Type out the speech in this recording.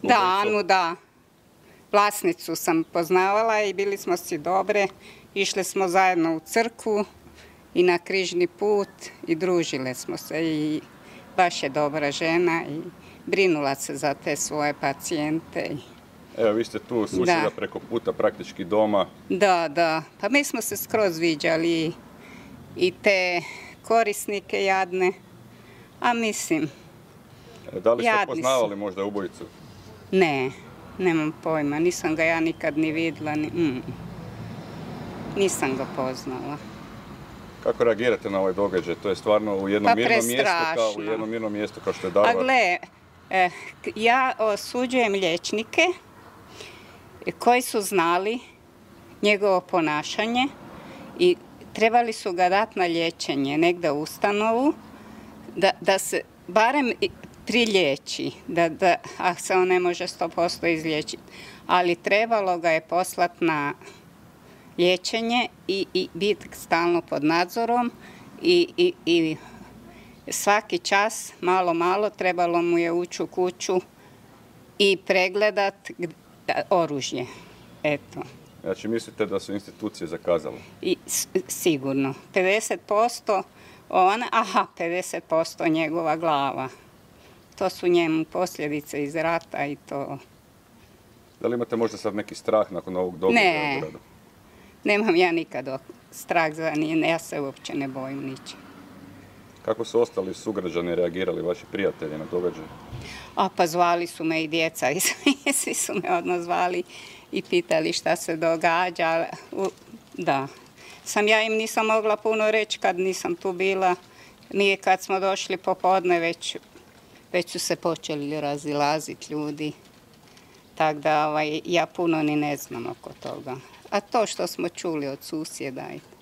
Da, Anu, da. Vlasnicu sam poznavala i bili smo si dobre. Išli smo zajedno u crkvu i na križni put i družile smo se. I baš je dobra žena i brinula se za te svoje pacijente. Evo, vi ste tu susjeda preko puta, praktički doma. Da, da. Pa mi smo se skroz viđali i te korisnike jadne. A mislim, Da li ste poznavali možda ubojicu? Ne, nemam pojma. Nisam ga ja nikad ni vidjela. Nisam ga poznala. Kako reagirate na ovaj događaj? To je stvarno u jednom mirnom mjestu kao što je Daruvar. A gle, ja osuđujem liječnike koji su znali njegovo ponašanje i trebali su ga dati na liječenje negdje u ustanovu da se barem priliječi, a se on ne može 100% izliječiti. Ali trebalo ga je poslati na liječenje i biti stalno pod nadzorom i svaki čas, malo, trebalo mu je ući u kuću i pregledat oružje. Eto. Znači, mislite da su institucije zakazale? Sigurno. 50% ona, 50% njegova glava. To su njemu posljedice iz rata i to. Da li imate možda sad neki strah nakon ovog događaja? Ne, nemam ja nikad strah za nije, ja se uopće ne bojim ničeg. Kako su ostali sugrađani reagirali, vaši prijatelji na događaj? Pa zvali su me i djeca i svi su me odmah zvali i pitali šta se događa. Da, ja im nisam mogla puno reći kad nisam tu bila. Nije kad smo došli popodne, već su se počeli razilaziti ljudi. Tako da ja puno ni ne znam oko toga. A to što smo čuli od susjeda i